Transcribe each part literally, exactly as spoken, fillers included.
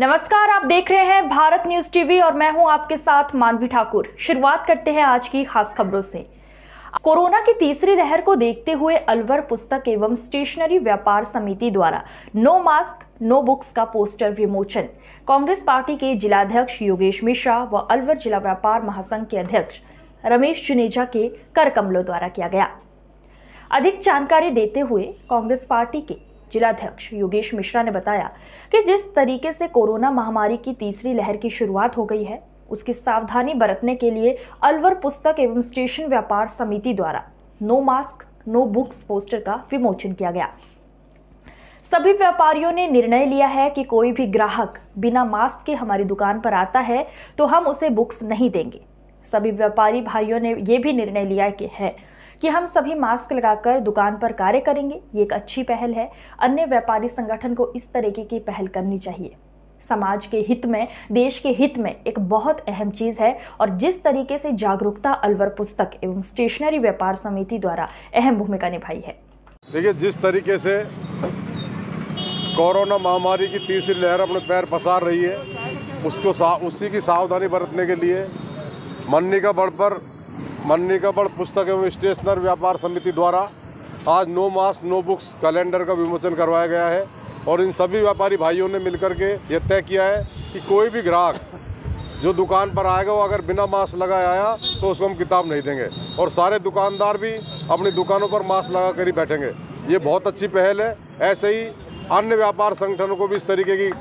नमस्कार, आप देख रहे हैं भारत न्यूज टीवी और मैं हूं आपके साथ मानवी ठाकुर। शुरुआत करते हैं आज की खास खबरों से। कोरोना की तीसरी लहर को देखते हुए अलवर पुस्तक एवं स्टेशनरी व्यापार समिति द्वारा नो मास्क नो बुक्स का पोस्टर विमोचन कांग्रेस पार्टी के जिलाध्यक्ष योगेश मिश्रा व अलवर जिला व्यापार महासंघ के अध्यक्ष रमेश जुनेजा के कर कमलों द्वारा किया गया। अधिक जानकारी देते हुए कांग्रेस पार्टी के जिलाध्यक्ष योगेश मिश्रा ने बताया कि जिस तरीके से कोरोना महामारी की तीसरी लहर की शुरुआत हो गई है, उसकी सावधानी बरतने के लिए अलवर पुस्तक एवं स्टेशन व्यापार समिति द्वारा no mask no books poster का विमोचन किया गया। सभी व्यापारियों ने निर्णय लिया है कि कोई भी ग्राहक बिना मास्क के हमारी दुकान पर आता है तो हम उसे बुक्स नहीं देंगे। सभी व्यापारी भाइयों ने यह भी निर्णय लिया कि है कि हम सभी मास्क लगाकर दुकान पर कार्य करेंगे। ये एक अच्छी पहल है। अन्य व्यापारी संगठन को इस तरीके की पहल करनी चाहिए। समाज के हित में, देश के हित में एक बहुत अहम चीज है और जिस तरीके से जागरूकता अलवर पुस्तक एवं स्टेशनरी व्यापार समिति द्वारा अहम भूमिका निभाई है। देखिए, जिस तरीके से कोरोना महामारी की तीसरी लहर अपने पैर पसार रही है, उसको उसी की सावधानी बरतने के लिए मन्नी का बड़ पर मन्नी का बड़ पुस्तक एवं स्टेशनरी व्यापार समिति द्वारा आज no mask no books calendar का विमोचन करवाया गया है। और इन सभी व्यापारी भाइयों ने मिलकर के ये तय किया है कि कोई भी ग्राहक जो दुकान पर आएगा वो अगर बिना मास्क लगाए आया तो उसको हम किताब नहीं देंगे और सारे दुकानदार भी अपनी दुकानों पर मास्क लगा कर ही बैठेंगे। ये बहुत अच्छी पहल है। ऐसे ही अन्य व्यापार संगठनों को भी इस तरीके की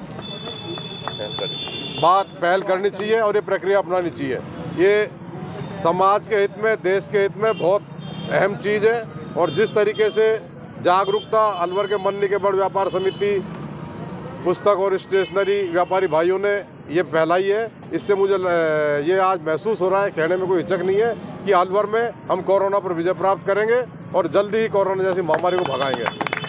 बात पहल करनी चाहिए और ये प्रक्रिया अपनानी चाहिए। ये समाज के हित में, देश के हित में बहुत अहम चीज़ है। और जिस तरीके से जागरूकता अलवर के मन्नी के बड़ व्यापार समिति पुस्तक और स्टेशनरी व्यापारी भाइयों ने ये फैलाई है, इससे मुझे ये आज महसूस हो रहा है, कहने में कोई हिचक नहीं है कि अलवर में हम कोरोना पर विजय प्राप्त करेंगे और जल्दी ही कोरोना जैसी महामारी को भगाएंगे।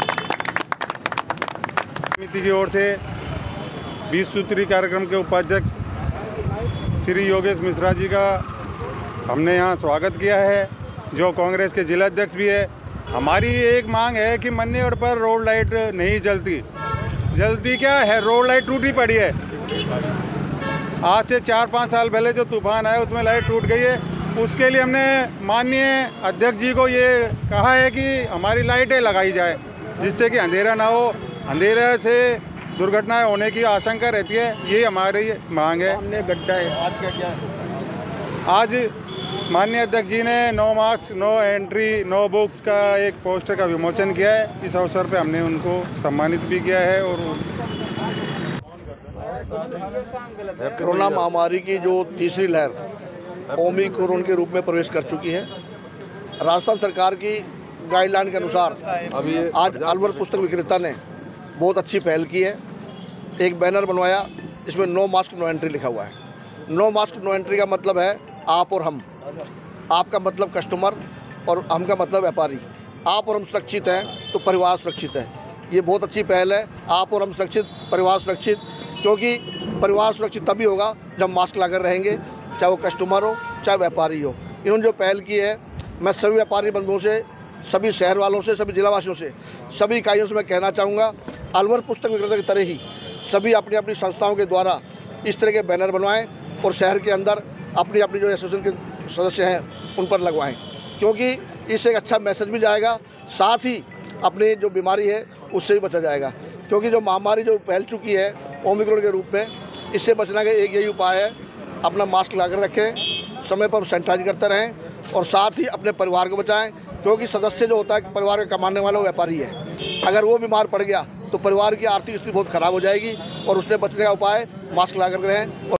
समिति की ओर से बीस सूत्री कार्यक्रम के उपाध्यक्ष श्री योगेश मिश्रा जी का हमने यहाँ स्वागत किया है, जो कांग्रेस के जिलाध्यक्ष भी है। हमारी एक मांग है कि मन्नी रोड पर रोड लाइट नहीं जलती जल्दी क्या है, रोड लाइट टूटी पड़ी है। आज से चार पाँच साल पहले जो तूफान आया उसमें लाइट टूट गई है। उसके लिए हमने माननीय अध्यक्ष जी को ये कहा है कि हमारी लाइटें लगाई जाए, जिससे कि अंधेरा ना हो। अंधेरे से दुर्घटनाएं होने की आशंका रहती है। ये हमारी मांग है। सामने गड्ढा है। आज का क्या है? आज माननीय अध्यक्ष जी ने no mask no entry no books का एक पोस्टर का विमोचन किया है। इस अवसर पे हमने उनको सम्मानित भी किया है। और कोरोना महामारी की जो तीसरी लहर ओमिक्रॉन के रूप में प्रवेश कर चुकी है, राजस्थान सरकार की गाइडलाइन के अनुसार अभी आज अलवर पुस्तक विक्रेता ने बहुत अच्छी पहल की है। एक बैनर बनवाया, इसमें नो मास्क नो एंट्री लिखा हुआ है। नो मास्क नो एंट्री का मतलब है आप और हम। आपका मतलब कस्टमर और हम का मतलब व्यापारी। आप और हम सुरक्षित हैं तो परिवार सुरक्षित है। ये बहुत अच्छी पहल है। आप और हम सुरक्षित, परिवार सुरक्षित, क्योंकि परिवार सुरक्षित तभी होगा जब मास्क लगाकर रहेंगे, चाहे वो कस्टमर हो चाहे व्यापारी हो। इन्होंने जो पहल की है, मैं सभी व्यापारी बंधुओं से, सभी शहर वालों से, सभी जिलावासियों से, सभी इकाइयों से मैं कहना चाहूँगा, अलवर पुस्तक विक्रेता की तरह ही सभी अपनी अपनी संस्थाओं के द्वारा इस तरह के बैनर बनवाएं और शहर के अंदर अपनी अपनी जो एसोसिएशन के सदस्य हैं उन पर लगवाएं, क्योंकि इससे एक अच्छा मैसेज भी जाएगा, साथ ही अपनी जो बीमारी है उससे भी बचा जाएगा। क्योंकि जो महामारी जो फैल चुकी है ओमिक्रॉन के रूप में, इससे बचने का एक यही उपाय है, अपना मास्क लगाकर रखें, समय पर सैनिटाइज करते रहें और साथ ही अपने परिवार को बचाएं। क्योंकि सदस्य जो होता है परिवार का कमाने वाला वो व्यापारी है। अगर वो बीमार पड़ गया तो परिवार की आर्थिक स्थिति बहुत खराब हो जाएगी। और उससे बचने का उपाय मास्क लगाकर रहें।